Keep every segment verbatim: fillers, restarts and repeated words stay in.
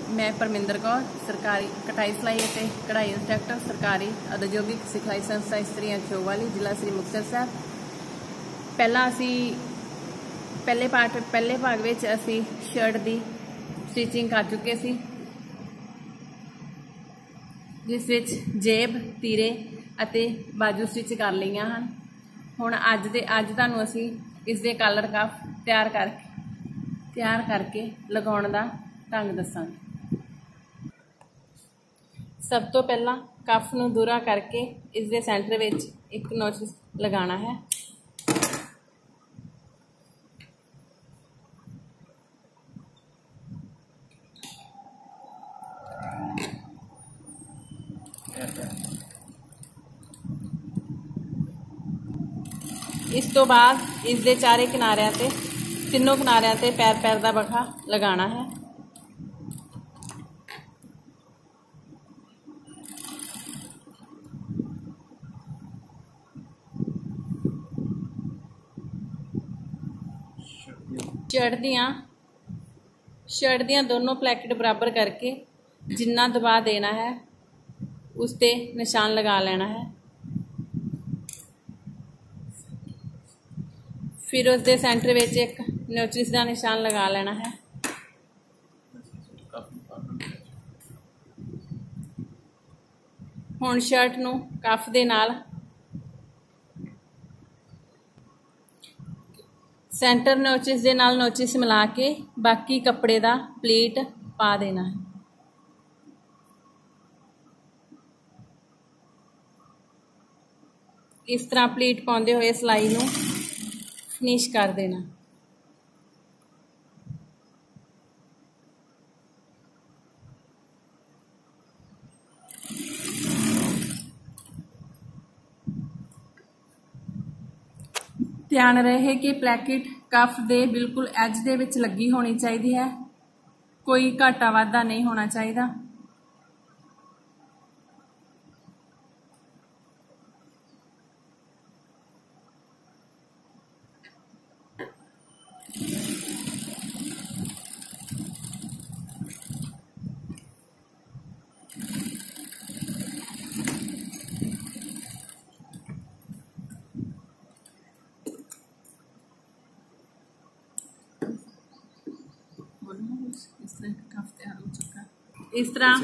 मैं परमिंदर कौर सरकारी कटाई सिलाई और कढ़ाई इंस्ट्रक्टर सरकारी औद्योगिक सिखलाई संस्था इस्त्रियां चोवाली जिला श्री मुक्तसर साहब। पहला असी पहले पार्ट पहले भाग में असी शर्ट की स्टिचिंग कर चुके सी, जिस विच जेब तीरे अते बाजू स्टिच कर लईआं हन। हुण अज दे अज तुहानूं असी इस दे कलर कफ तैयार करके तैयार करके लगाउण दा ढंग दसांगे। सब तो पहला कफ नूं दूरा करके इस दे सेंटर विच एक नोच लगाना है। इस तो बाद इस दे चारे किनारियां ते तीनों किनारियां ते पैर पैर दा बखा लगाना है। शर्ट दियां शर्ट दियां दोनों प्लैकेट बराबर करके जिन्ना दबा देना है उस ते निशान लगा लेना है। फिर उस दे सेंटर विच एक नोचिस का निशान लगा लेना है। हुण शर्ट नूं कफ दे नाल सेंटर नोचिस दे नाल नोचिस मिला के बाकी कपड़े दा प्लीट पा देना है। इस तरह प्लीट पाउंदे होए सिलाई नूं फिनिश कर देना। ध्यान रहे कि प्लैकेट कफ दे बिल्कुल एज दे विच लगी होनी चाहिए है, कोई घाटा वाधा नहीं होना चाहिए। इस तरह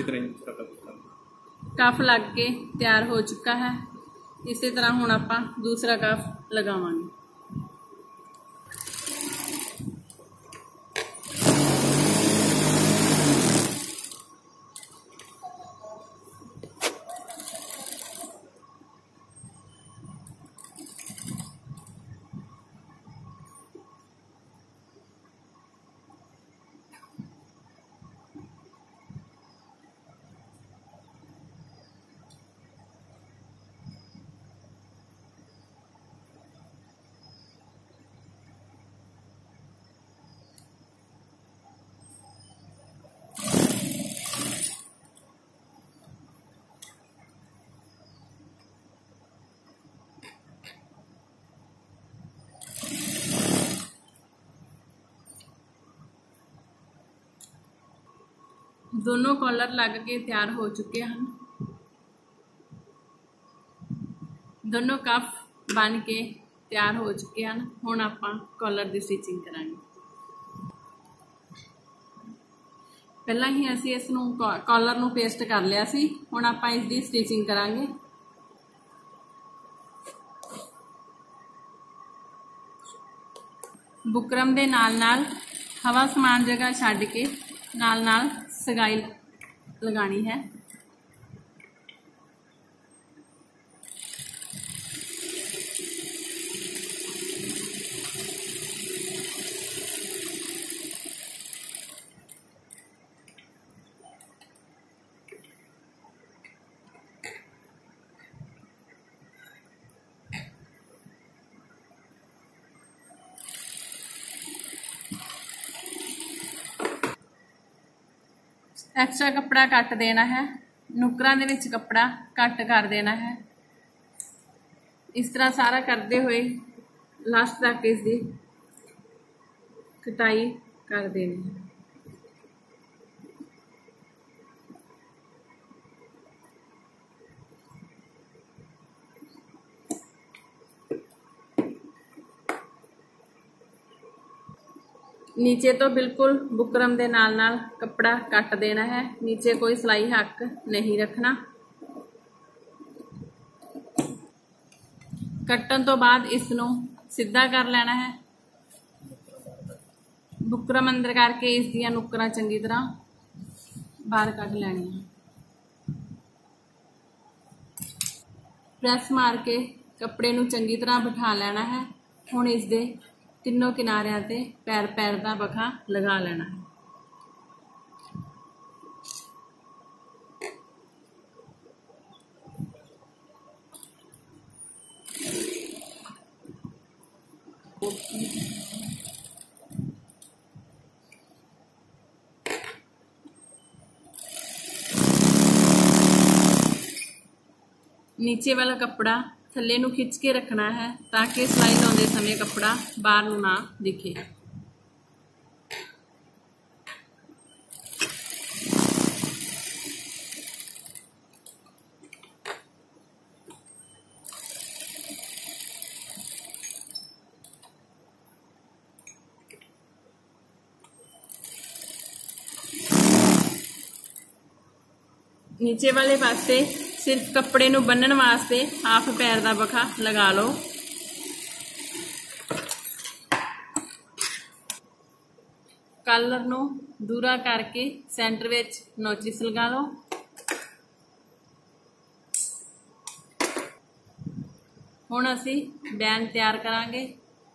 कफ लग के तैयार हो चुका है। इसी तरह हुण आपां दूसरा कफ लगावांगे। दोनों कॉलर लग के तैयार हो चुके हैं। दोनों कफ बन के तैयार हो चुके हैं। हुण आपां कॉलर की स्टिचिंग करांगे। पहला ही असी इस नूं कॉलर नूं पेस्ट कर लिया सी। हुण आपां इसकी स्टिचिंग करांगे। बुकरम दे नाल नाल हवा समान जगह छड्ड के नाल नाल सगाई लगानी है। एक्स्ट्रा कपड़ा कट देना है। नुकरां दे विच कपड़ा कट कर देना है। इस तरह सारा करते हुए लास्ट तक इसकी कटाई कर देनी है। नीचे तो बिल्कुल बुकरम दे नाल नाल कपड़ा कट देना है, नीचे कोई सिलाई हक नहीं रखना। कट्टन तो बाद इसनों सीधा कर लेना है, बुकरम अंदर करके इस दियां नुकरां चंगी तरह बाहर कट लैनी है। प्रेस मार के कपड़े नूं चंगी तरह बिठा लेना है। हुण इस दे तीनों किनारियां ते पैर पैर दा बखा लगा लेना है। नीचे वाला कपड़ा थल्ले नूं खिंच के रखना है ताकि सिलाई लाउंदे समय कपड़ा बाहर नूं ना दिखे। नीचे वाले पासे सिर्फ कपड़े नूं बन्नण वास्ते हाफ पैर दा बखा लगा लो। कलर नूं दूरा करके सेंटर विच नोचिस लगा लो। हुण असीं डिजाइन तैयार करांगे।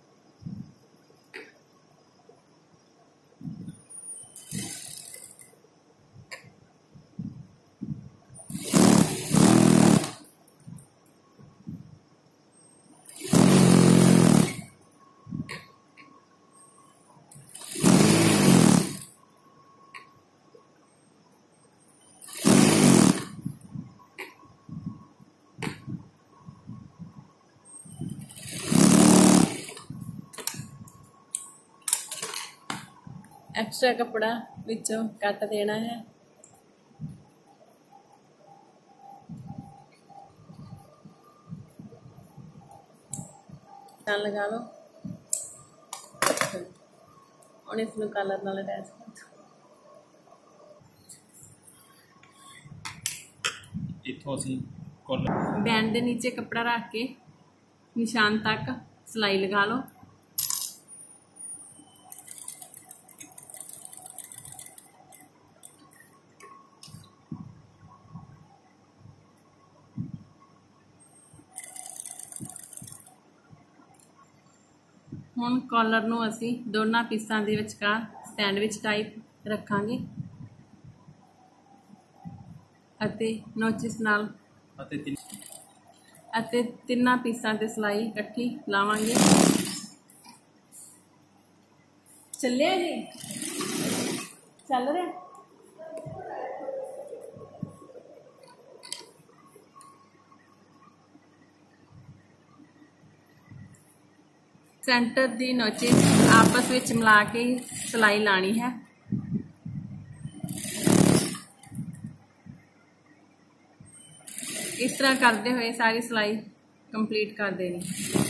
एक्स्ट्रा कपड़ा विचों कट देना है। लगा लो। और इसमें कलर नाल अटैच कर दो। इत्थों असीं कॉलर बैंड दे नीचे कपड़ा रख के निशान तक सिलाई लगा लो। हुण कॉलर नूं असीं दोनों पीसां दे विचकार सैंडविच टाइप रखांगे अते नोचिस नाल अते तिन अते तिन्नां पीसां ते सिलाई इकट्ठी लावांगे। चलिया जी, चल रहा। सेंटर दी नोचिस आपस विच मिला के सिलाई लानी है। इस तरह करते हुए सारी सिलाई कंप्लीट कर देनी।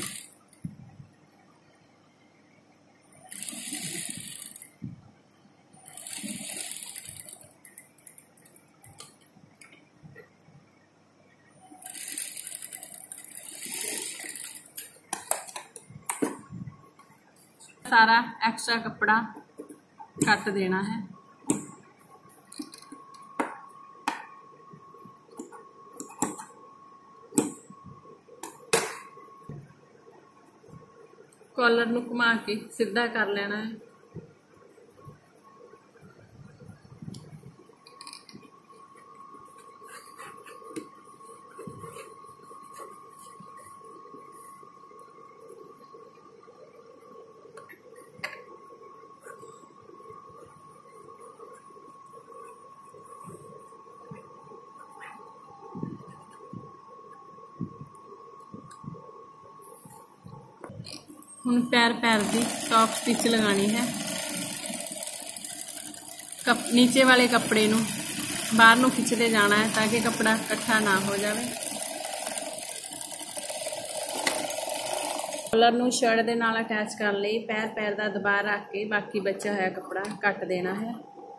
सारा एक्स्ट्रा कपड़ा कट देना है। कॉलर नूं घुमा के सीधा कर लेना है। हुण पैर पैर की टॉप स्टिच लगानी है। कप नीचे वाले कपड़े नूं बाहर नूं खिंचते जाना है ताकि कपड़ा इकट्ठा ना हो जाए। कॉलर नूं शर्ट दे नाल अटैच कर लई पैर पैर दा दबार रख के बाकी बचा होया कपड़ा कट देना है।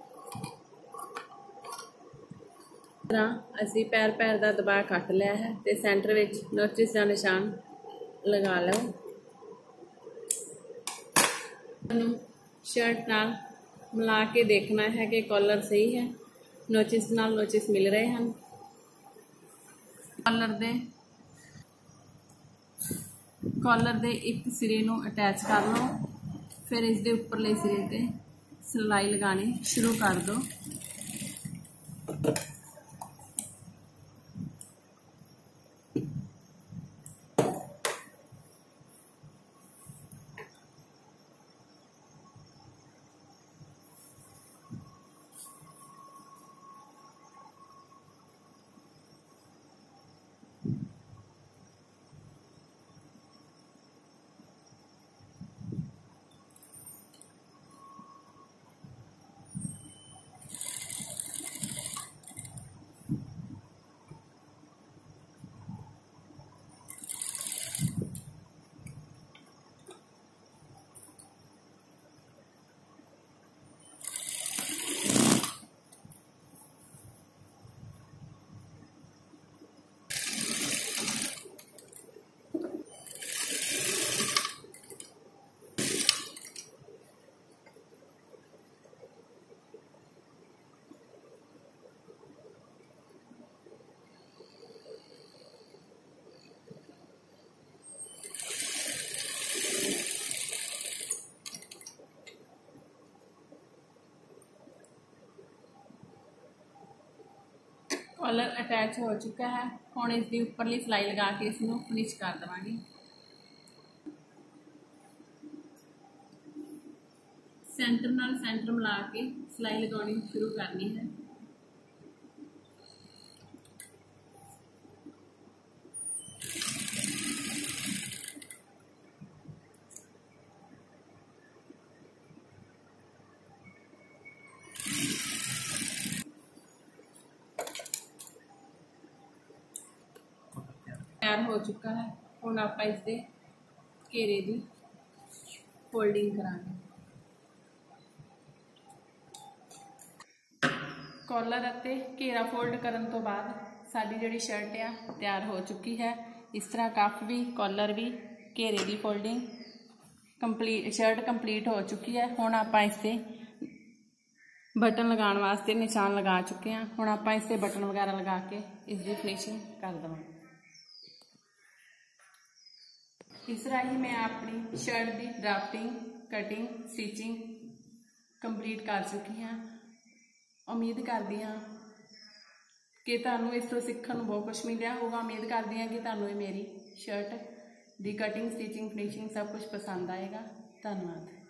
तरह असी पैर पैर का दबाव कट लिया है तो सेंटर में नोचिस का निशान लगा लो। शर्ट नाल मिला के देखना है कि कॉलर सही है, नोचिस नाल नोचिस मिल रहे हैं। कॉलर दे कॉलर दे एक सिरे नूं अटैच कर लो, फिर इस दे उपरले सिरे ते सिलाई लगानी शुरू कर दो। कॉलर अटैच हो चुका है, हुण इसकी उपरली सिलाई लगा के इसनूं फिनिश कर देवांगे। सेंटर नाल सेंटर मिला के सिलाई लगानी शुरू करनी है। तैयार हो चुका है, हुण आपां इसदे घेरे दी फोल्डिंग करांगे। कॉलर अते घेरा फोल्ड करन तो बाद साडी जिहड़ी शर्ट आ तैयार हो चुकी है। इस तरह कफ भी कॉलर भी घेरे दी फोल्डिंग कंप्लीट शर्ट कंप्लीट हो चुकी है। हुण आपां इसते बटन लगाने वास्ते निशान लगा चुके हैं। हुण आपां इसते बटन वगैरह लगा के इसकी फिनिशिंग कर देवांगे। इस तरह ही मैं अपनी शर्ट की ड्राफ्टिंग कटिंग स्टिचिंग कंप्लीट कर चुकी हाँ। उम्मीद करती हाँ कि तुहानूं इस तो सीखण नूं बहुत कुछ मिलिया होगा। उम्मीद करती हाँ कि तुहानूं मेरी शर्ट की कटिंग स्टिचिंग फिनिशिंग सब कुछ पसंद आएगा। धन्यवाद।